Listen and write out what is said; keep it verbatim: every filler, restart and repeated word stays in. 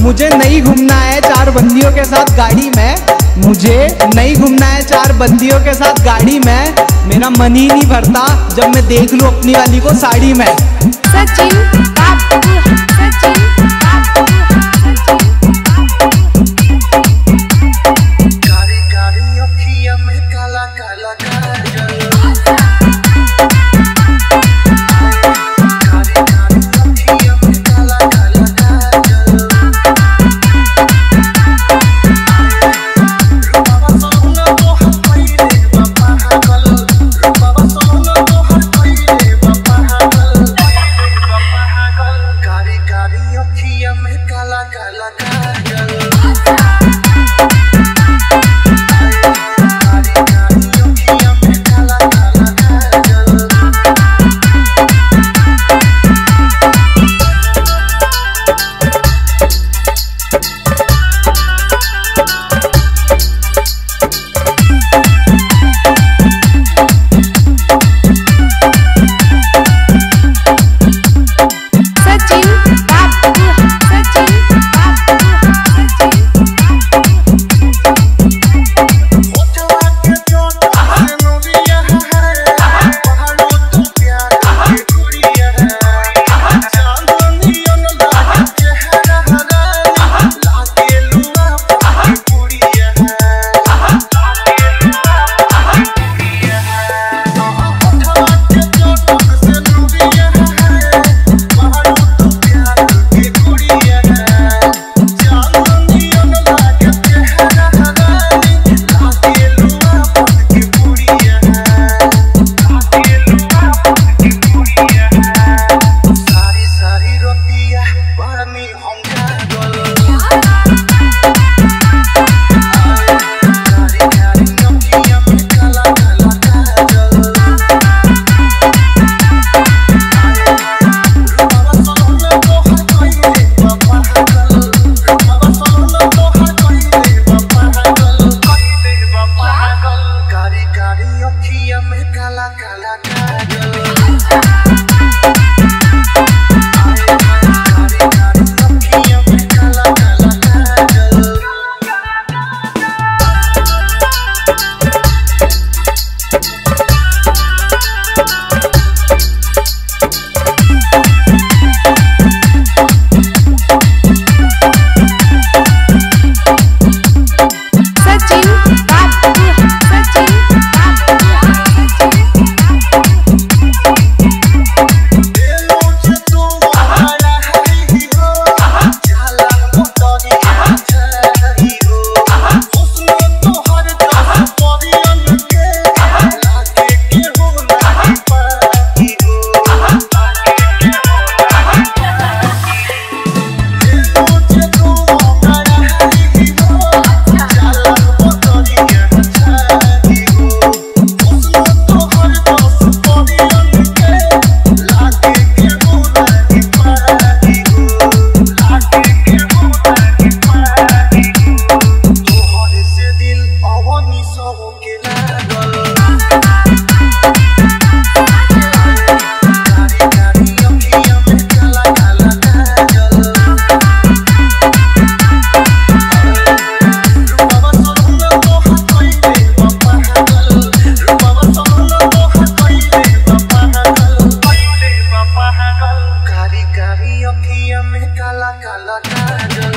मुझे नहीं घूमना है चार बंदियों के साथ गाड़ी में, मुझे नहीं घूमना है चार बंदियों के साथ गाड़ी में। मेरा मन ही नहीं भरता जब मैं देख लूं अपनी वाली को साड़ी में। सचिन बाबू, सचिन बाबू, कारी कारी अखियां में काला काला काजल, काला काला काजल। काला काला काजल।